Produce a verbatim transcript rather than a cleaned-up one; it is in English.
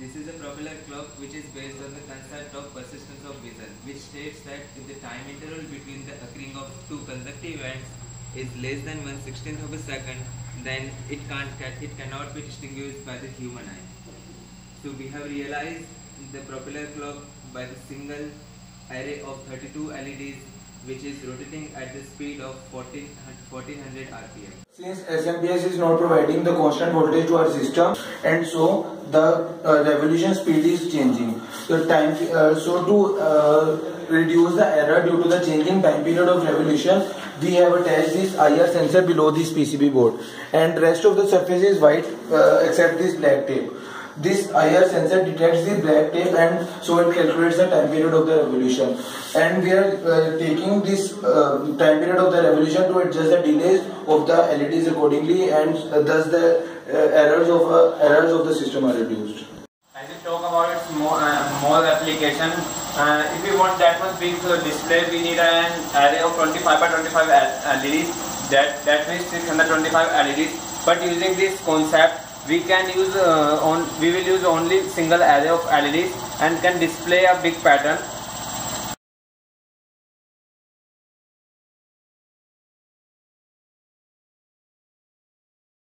This is a propeller clock which is based on the concept of persistence of vision, which states that if the time interval between the occurring of two consecutive events is less than one sixteenth of a second, then it can't it cannot be distinguished by the human eye. So we have realized the propeller clock by the single array of thirty-two L E Ds, which is rotating at the speed of fourteen hundred R P M. Since S M P S is not providing the constant voltage to our system, and so the uh, revolution speed is changing. The time, uh, so to uh, reduce the error due to the changing time period of revolution, we have attached this I R sensor below this P C B board, and rest of the surface is white uh, except this black tape. This I R sensor detects the black tape, and so it calculates the time period of the revolution. And we are uh, taking this uh, time period of the revolution to adjust the delays of the L E Ds accordingly, and uh, thus the uh, errors of uh, errors of the system are reduced. As we talk about its more, uh, more application, uh, if we want that much big uh, display, we need an array of twenty-five by twenty-five L E Ds. That that means six hundred twenty-five L E Ds. But using this concept, we can use uh, on we will use only single array of L E Ds and can display a big pattern.